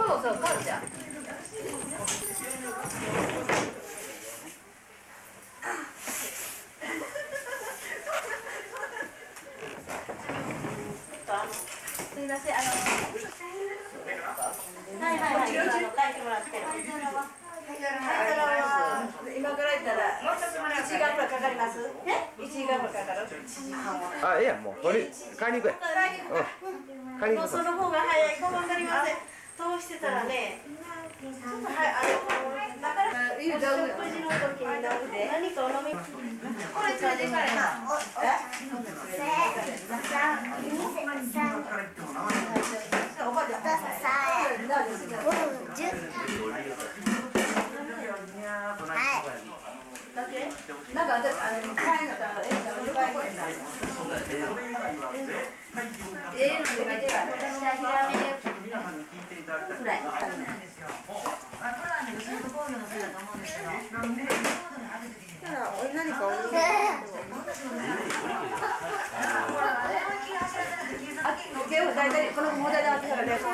そうそう、かんちゃん。すみません、はいはいはい、書いてもらって。今から行ったら1時間ぐらいかかります？1時間ぐらいかかる？ あ、ええやん、もう買いに行くやん。買いに行く。 その方が早い。わかりません。通してたらね、ちょっとだから食事の時に飲んで何かお飲み。これ連れてかれな。おばあちゃん。なんか私買えなかったら何か大体このモデルあったらね、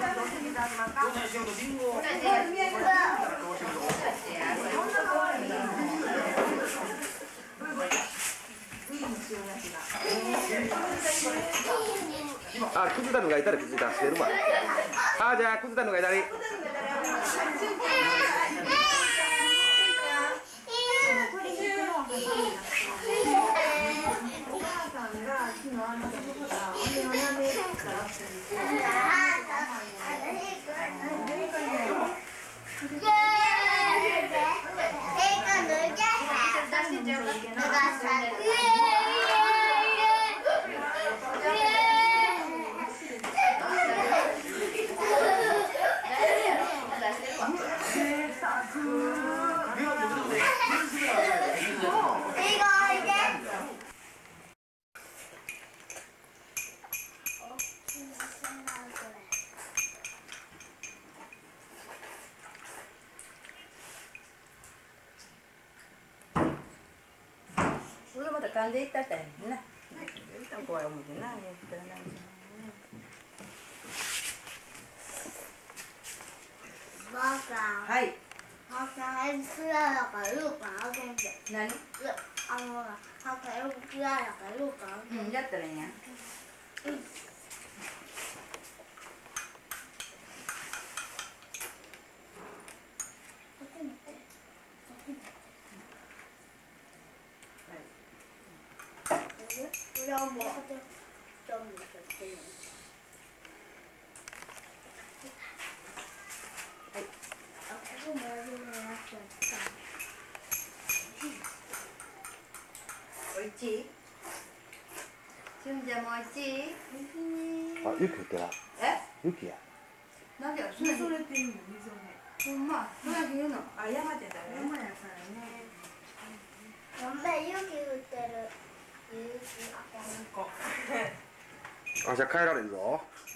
あ、くずだのがいたらくず出してるわ。あ、じゃあくずだのがいたり。それまた噛んでいったったらいいな。怖い思ってな。 ばあさん。 はい。 ばあさん、嫌いだからルーパンあげんで。 何？ ばあさんよく嫌いだからルーパンあげんで。 やったらいいんや。 これはもう。 おいしい？しゅんちゃんもおいしい？ あ、雪降ってな。雪や。 なんでそれって言うの？ほんま、それ言うの？あ、山じゃだね。山やからね。 雪降ってる。 あ、じゃあ帰られるぞ。